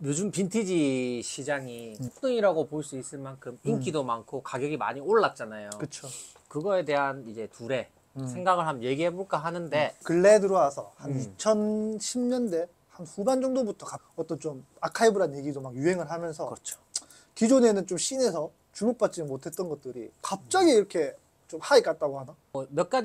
요즘 빈티지 시장이 폭등이라고 볼 수 있을 만큼 인기도 많고 가격이 많이 올랐잖아요. 그쵸. 그거에 대한 이제 둘의 생각을 한번 얘기해 볼까 하는데 근래에 들어와서 한 2010년대 한 후반 정도부터 어떤 좀 아카이브란 얘기도 막 유행을 하면서 그렇죠. 기존에는 좀 씬에서 주목받지 못했던 것들이 갑자기 이렇게 좀 하이 갔다고 하나? 몇 가지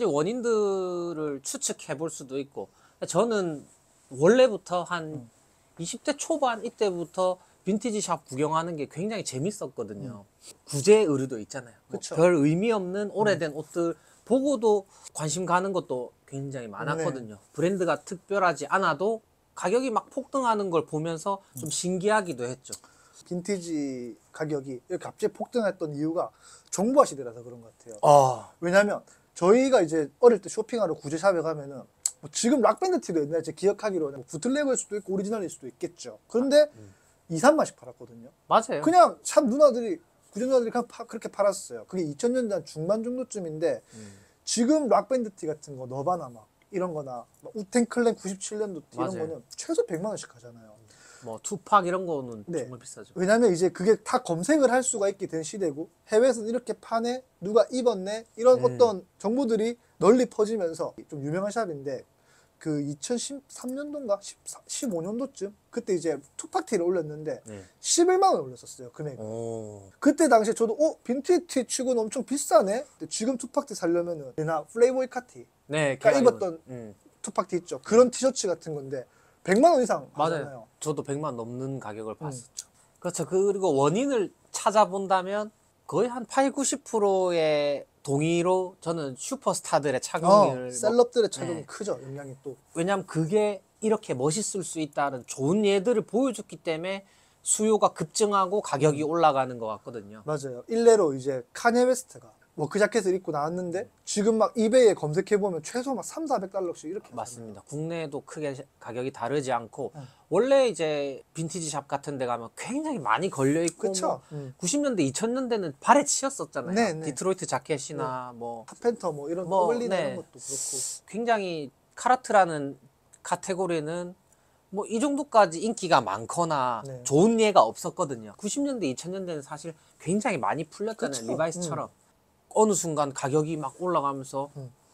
원인들을 추측해 볼 수도 있고 저는 원래부터 한 20대 초반 이때부터 빈티지 샵 구경하는 게 굉장히 재밌었거든요. 구제 의류도 있잖아요. 뭐 그쵸. 별 의미 없는 오래된 옷들 보고도 관심 가는 것도 굉장히 많았거든요. 브랜드가 특별하지 않아도 가격이 막 폭등하는 걸 보면서 좀 신기하기도 했죠. 빈티지 가격이 이렇게 갑자기 폭등했던 이유가 정보화 시대라서 그런 것 같아요. 왜냐면 저희가 이제 어릴 때 쇼핑하러 구제샵에 가면은 뭐 지금 락밴드 티도 옛날에 제 기억하기로는 구틀레그일 수도 있고 오리지널일 수도 있겠죠. 그런데 2, 3만씩 팔았거든요. 맞아요. 그냥 샵 누나들이 구제 누나들이 그냥 그렇게 팔았어요. 그게 2000년대 한 중반 정도쯤인데 지금 락밴드 티 같은 거 너바나 막 이런 거나 우텐클랜 97년도 티 이런 맞아요. 거는 최소 100만 원씩 하잖아요. 뭐 투팍 이런 거는 네. 정말 비싸죠. 왜냐면 이제 그게 다 검색을 할 수가 있게 된 시대고 해외에서는 이렇게 파네 누가 입었네 이런 어떤 정보들이 널리 퍼지면서 좀 유명한 샵인데 그 2013년도인가 15년도쯤 그때 이제 투팍티를 올렸는데 11만 원 올렸었어요 금액. 그때 당시에 저도 빈티지 치고는 엄청 비싸네. 근데 지금 투팍티 살려면은 나 플레이보이 카티 네, 가 입었던 투팍티 있죠. 그런 티셔츠 같은 건데 100만 원 이상 하잖아요. 맞아요. 저도 100만 넘는 가격을 봤었죠. 그렇죠. 그리고 원인을 찾아본다면 거의 한 8, 90%의 동의로 저는 슈퍼스타들의 착용을 셀럽들의 착용이 크죠. 영향이 또. 왜냐하면 그게 이렇게 멋있을 수 있다는 좋은 예들을 보여줬기 때문에 수요가 급증하고 가격이 올라가는 것 같거든요. 맞아요. 일례로 이제 카니에 웨스트가 워크 자켓을 입고 나왔는데 지금 막 이베이에 검색해보면 최소 막 3, 400달러씩 이렇게 맞습니다. 국내에도 크게 가격이 다르지 않고 원래 이제 빈티지 샵 같은 데 가면 굉장히 많이 걸려있고 그쵸? 뭐 90년대, 2000년대는 발에 치였었잖아요. 네, 네. 디트로이트 자켓이나 뭐 카펜터 뭐 이런 뭐, 오블리나 네. 이런 것도 그렇고 굉장히 카라트라는 카테고리는 뭐 이 정도까지 인기가 많거나 네. 좋은 예가 없었거든요. 90년대, 2000년대는 사실 굉장히 많이 풀렸잖아요. 그쵸. 리바이스처럼. 어느 순간 가격이 막 올라가면서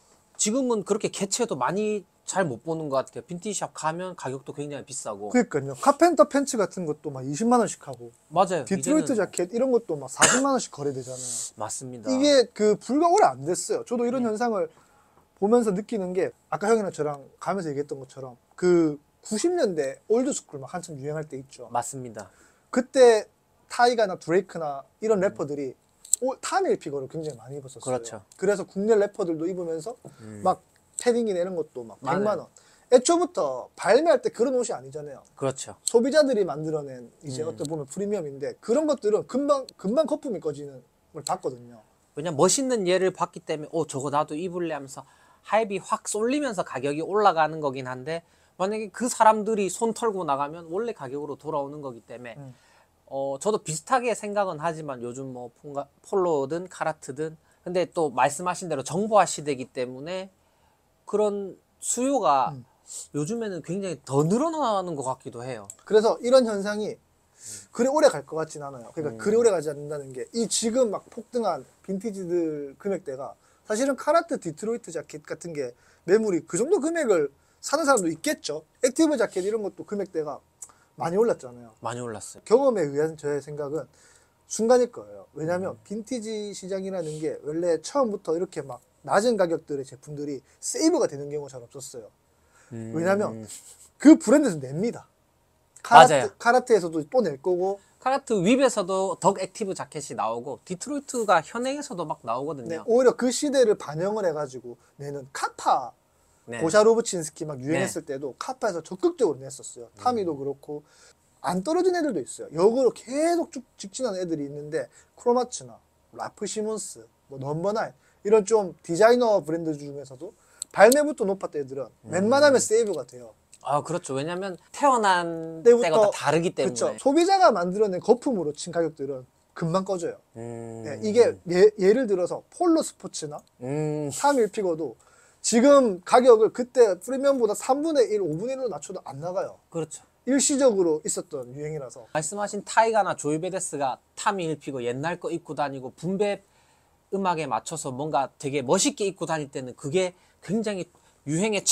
지금은 그렇게 개체도 많이 잘 못 보는 것 같아요. 빈티지 샵 가면 가격도 굉장히 비싸고. 그러니까요. 카펜터 팬츠 같은 것도 막 20만 원씩 하고 맞아요. 디트로이트 이제는 자켓 이런 것도 막 40만 원씩 거래되잖아요. 맞습니다. 이게 그 불과 오래 안 됐어요. 저도 이런 현상을 보면서 느끼는 게 아까 형이랑 저랑 가면서 얘기했던 것처럼 그 90년대 올드스쿨 막 한참 유행할 때 있죠. 맞습니다. 그때 타이가나 드레이크나 이런 래퍼들이 타밀 피거를 굉장히 많이 입었었어요. 그렇죠. 그래서 국내 래퍼들도 입으면서 막 패딩이나 이런 것도 막 100만 맞아요. 원. 애초부터 발매할 때 그런 옷이 아니잖아요. 그렇죠. 소비자들이 만들어낸 이제 어떻게 보면 프리미엄인데 그런 것들은 금방 거품이 꺼지는 걸 봤거든요. 왜냐면 멋있는 예를 봤기 때문에 저거 나도 입을래 하면서 하이비 확 쏠리면서 가격이 올라가는 거긴 한데 만약에 그 사람들이 손 털고 나가면 원래 가격으로 돌아오는 거기 때문에 저도 비슷하게 생각은 하지만 요즘 뭐 폴로든 카라트든 근데 또 말씀하신 대로 정보화 시대이기 때문에 그런 수요가 요즘에는 굉장히 더 늘어나는 것 같기도 해요. 그래서 이런 현상이 그리 오래 갈 것 같진 않아요. 그러니까 그리 오래 가지 않는다는 게 이 지금 막 폭등한 빈티지들 금액대가 사실은 카라트 디트로이트 자켓 같은 게 매물이 그 정도 금액을 사는 사람도 있겠죠. 액티브 자켓 이런 것도 금액대가 많이 올랐잖아요. 많이 올랐어요. 경험에 의한 저의 생각은 순간일 거예요. 왜냐하면 빈티지 시장이라는 게 원래 처음부터 이렇게 막 낮은 가격들의 제품들이 세이브가 되는 경우가 잘 없었어요. 왜냐하면 그 브랜드에서 냅니다. 맞아요. 카라트에서도 또 낼 거고 카라트 윕에서도 덕 액티브 자켓이 나오고 디트로이트가 현행에서도 막 네, 나오거든요. 오히려 그 시대를 반영을 해가지고 내는 카파 네. 고샤로브친스키 막 유행했을 때도 카파에서 적극적으로 냈었어요. 타미도 그렇고 안 떨어진 애들도 있어요. 역으로 계속 쭉 직진하는 애들이 있는데 크로마츠나 라프 시몬스, 뭐 넘버나인 이런 좀 디자이너 브랜드 중에서도 발매부터 높았던 애들은 웬만하면 세이브가 돼요. 아 그렇죠. 왜냐면 태어난 때가 다 다르기 때문에. 그렇죠. 소비자가 만들어낸 거품으로 친 가격들은 금방 꺼져요. 네, 이게 예를 들어서 폴로 스포츠나 타밀 피거도 지금 가격을 그때 프리미엄보다 3분의 1, 5분의 1로 낮춰도 안 나가요. 그렇죠. 일시적으로 있었던 유행이라서. 말씀하신 타이가나 조이베데스가 타미 힐피고 옛날 거 입고 다니고 붐베 음악에 맞춰서 뭔가 되게 멋있게 입고 다닐 때는 그게 굉장히 유행의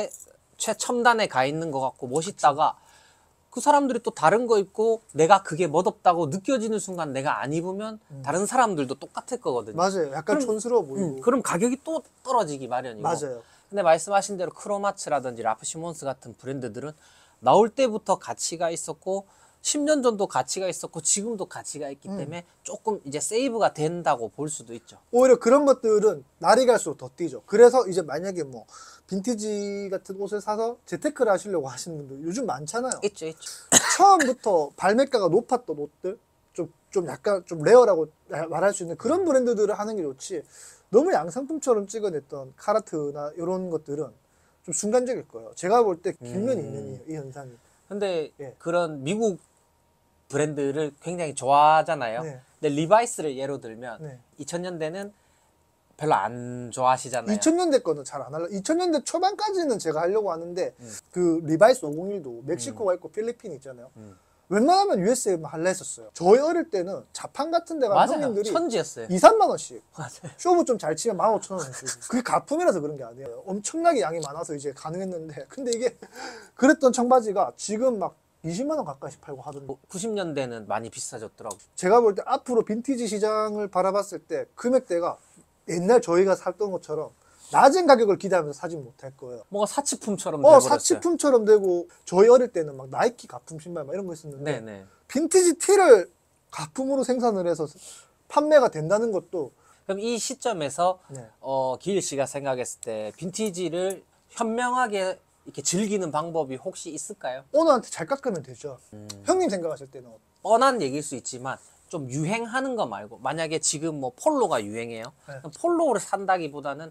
최첨단에 가 있는 것 같고 멋있다가 그 사람들이 또 다른 거 입고 내가 그게 멋없다고 느껴지는 순간 내가 안 입으면 다른 사람들도 똑같을 거거든요. 맞아요. 약간 촌스러워 보이고. 그럼 가격이 또 떨어지기 마련이고. 맞아요. 근데 말씀하신 대로 크로마츠라든지 라프시몬스 같은 브랜드들은 나올 때부터 가치가 있었고 10년 전도 가치가 있었고 지금도 가치가 있기 때문에 조금 이제 세이브가 된다고 볼 수도 있죠. 오히려 그런 것들은 날이 갈수록 더 뛰죠. 그래서 이제 만약에 뭐 빈티지 같은 옷을 사서 재테크를 하시려고 하시는 분들 요즘 많잖아요. 있죠. 처음부터 발매가가 높았던 옷들, 좀 약간 좀 레어라고 말할 수 있는 그런 브랜드들을 하는 게 좋지. 너무 양상품처럼 찍어냈던 카라트나 이런 것들은 좀 순간적일 거예요. 제가 볼 때 길면 2년이에요, 이 현상이. 근데 예. 그런 미국 브랜드를 굉장히 좋아하잖아요. 네. 근데 리바이스를 예로 들면 네. 2000년대는 별로 안 좋아하시잖아요. 2000년대 거는 잘 안 하려. 2000년대 초반까지는 제가 하려고 하는데 그 리바이스 501도 멕시코가 있고 필리핀 있잖아요. 웬만하면 USA만 할라 했었어요. 저희 어릴 때는 자판 같은 데 가면 맞아요. 형님들이 천지였어요. 2, 3만 원씩 맞아요. 쇼부 좀 잘 치면 15,000원. 그게 가품이라서 그런 게 아니에요. 엄청나게 양이 많아서 이제 가능했는데 근데 이게 그랬던 청바지가 지금 막 20만 원 가까이씩 팔고 하던데. 90년대는 많이 비싸졌더라고요. 제가 볼 때 앞으로 빈티지 시장을 바라봤을 때 금액대가 옛날 저희가 살던 것처럼 낮은 가격을 기대하면서 사진 못할 거예요. 뭔가 사치품처럼 돼버렸어요. 사치품처럼 되고 저희 어릴 때는 막 나이키 가품 신발 막 이런 거 있었는데 네네. 빈티지 티를 가품으로 생산을 해서 판매가 된다는 것도 그럼 이 시점에서 네. 기일 씨가 생각했을 때 빈티지를 현명하게 이렇게 즐기는 방법이 혹시 있을까요? 오너한테 잘 깎으면 되죠. 형님 생각하실 때는 뻔한 얘기일 수 있지만 좀 유행하는 거 말고 만약에 지금 뭐 폴로가 유행해요. 네. 그럼 폴로를 산다기보다는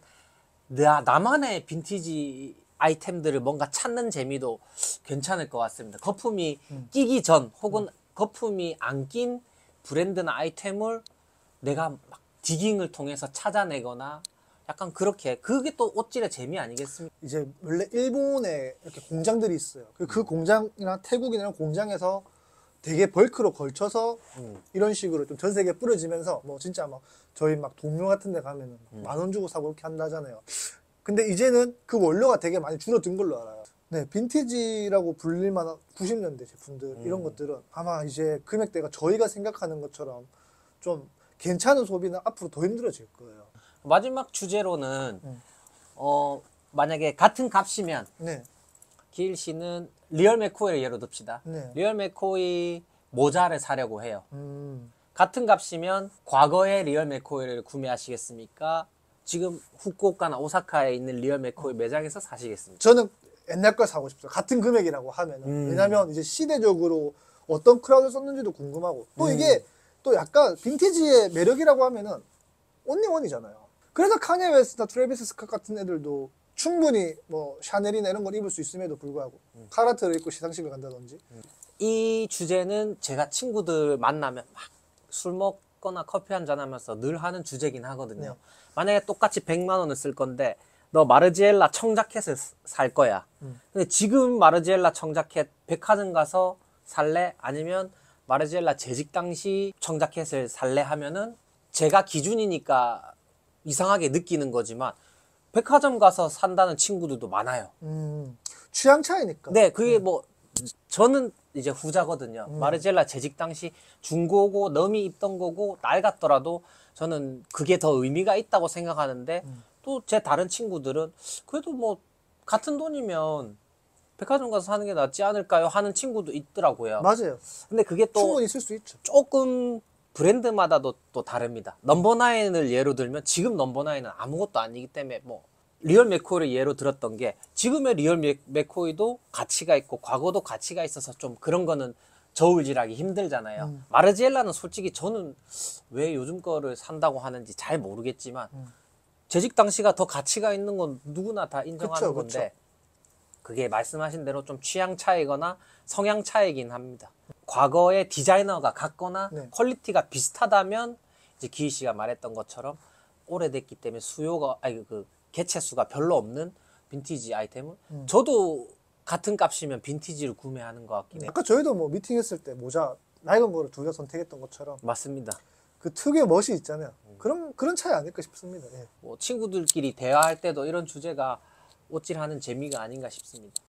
나만의 빈티지 아이템들을 뭔가 찾는 재미도 괜찮을 것 같습니다. 거품이 끼기 전 혹은 거품이 안 낀 브랜드나 아이템을 내가 막 디깅을 통해서 찾아내거나 약간 그렇게 그게 또 옷질의 재미 아니겠습니까? 이제 원래 일본에 이렇게 공장들이 있어요. 그 공장이나 태국이나 이런 공장에서 되게 벌크로 걸쳐서 이런 식으로 좀 전 세계에 뿌려지면서 뭐 진짜 막 저희 막 동묘 같은 데 가면은 10,000원 주고 사고 이렇게 한다잖아요. 근데 이제는 그 원료가 되게 많이 줄어든 걸로 알아요. 네, 빈티지라고 불릴 만한 90년대 제품들 이런 것들은 아마 이제 금액대가 저희가 생각하는 것처럼 좀 괜찮은 소비는 앞으로 더 힘들어질 거예요. 마지막 주제로는 만약에 같은 값이면 네, 기일 씨는 리얼 맥코이를 예로 듭시다. 네. 리얼 맥코이 모자를 사려고 해요. 음, 같은 값이면 과거의 리얼 맥코이를 구매하시겠습니까? 지금 후쿠오카나 오사카에 있는 리얼 맥코이 매장에서 사시겠습니까? 저는 옛날 걸 사고 싶어요. 같은 금액이라고 하면은. 왜냐면 이제 시대적으로 어떤 크라운을 썼는지도 궁금하고 또 이게 또 약간 빈티지의 매력이라고 하면은 온리원이잖아요. 그래서 카니에 웨스트나 트래비스 스캇 같은 애들도 충분히 뭐 샤넬이나 이런 걸 입을 수 있음에도 불구하고 카라트를 입고 시상식을 간다든지. 이 주제는 제가 친구들 만나면 막 술 먹거나 커피 한잔 하면서 늘 하는 주제긴 하거든요. 네. 만약에 똑같이 100만 원을 쓸 건데 너 마르지엘라 청자켓을 살 거야. 근데 지금 마르지엘라 청자켓 백화점 가서 살래? 아니면 마르지엘라 재직 당시 청자켓을 살래? 하면은 제가 기준이니까 이상하게 느끼는 거지만 백화점 가서 산다는 친구들도 많아요. 취향 차이니까. 네, 그게 뭐 저는 이제 후자거든요. 마르지엘라 재직 당시 중고고 넘이 입던 거고 낡았더라도 저는 그게 더 의미가 있다고 생각하는데 또 제 다른 친구들은 그래도 뭐 같은 돈이면 백화점 가서 사는 게 낫지 않을까요? 하는 친구도 있더라고요. 맞아요. 근데 그게 또 충분히 쓸 수 있죠. 조금 브랜드마다도 또 다릅니다. 넘버나인을 예로 들면 지금 넘버나인은 아무것도 아니기 때문에 뭐 리얼 맥코이를 예로 들었던 게 지금의 리얼 맥코이도 가치가 있고 과거도 가치가 있어서 좀 그런 거는 저울질하기 힘들잖아요. 마르지엘라는 솔직히 저는 왜 요즘 거를 산다고 하는지 잘 모르겠지만 재직 당시가 더 가치가 있는 건 누구나 다 인정하는 그쵸, 건데 그게 말씀하신 대로 좀 취향 차이거나 성향 차이긴 합니다. 과거의 디자이너가 같거나 네. 퀄리티가 비슷하다면 이제 기희 씨가 말했던 것처럼 오래됐기 때문에 수요가 그 개체 수가 별로 없는 빈티지 아이템을 저도 같은 값이면 빈티지를 구매하는 것 같긴 해요. 아까 저희도 뭐 미팅했을 때 모자 낡은 거를 둘 다 선택했던 것처럼 맞습니다. 그 특유의 멋이 있잖아요. 그런 차이 아닐까 싶습니다. 예. 뭐 친구들끼리 대화할 때도 이런 주제가 옷질하는 재미가 아닌가 싶습니다.